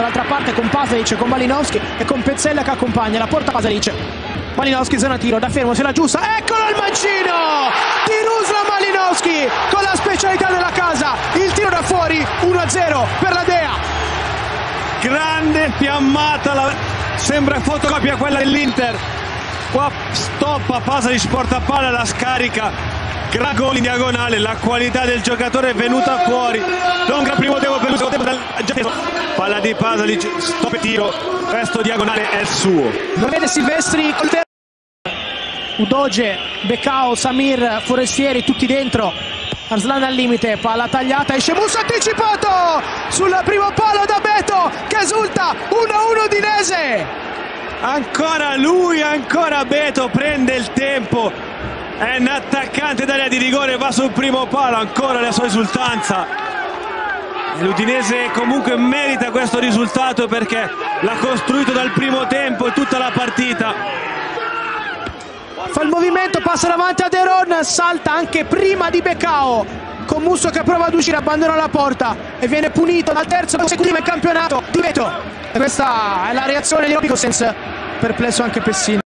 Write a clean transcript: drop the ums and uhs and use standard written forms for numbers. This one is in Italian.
dall'altra parte con Pasalic, con Malinowski e con Pezzella che accompagna, la porta Pasalic. Malinowski zona tiro, da fermo, se la giusta, eccolo il mancino di Ruslan Malinowski con la specialità della casa, il tiro da fuori, 1-0 per la Dea. Grande fiammata, sembra fotocopia quella dell'Inter, qua stoppa Pasalic, porta palla, la scarica. Gran gol in diagonale, la qualità del giocatore è venuta fuori. Non gran primo tempo per lui, palla di Pasalic, stop e tiro, resto diagonale è suo. Non vede Silvestri, Udoge, Beccao, Samir, Forestieri tutti dentro. Arslan al limite, palla tagliata, esce Musso anticipato sul primo palo da Beto che esulta, 1-1 Udinese. Ancora lui, ancora Beto prende il tempo. È un attaccante d'area di rigore, va sul primo palo, ancora la sua esultanza. L'Udinese comunque merita questo risultato perché l'ha costruito dal primo tempo e tutta la partita. Fa il movimento, passa davanti a De Ron, salta anche prima di Beccao. Con Musso che prova ad uscire, abbandona la porta e viene punito dal terzo consecutivo in campionato di Beto. E questa è la reazione di Robby Gosens, perplesso anche Pessina.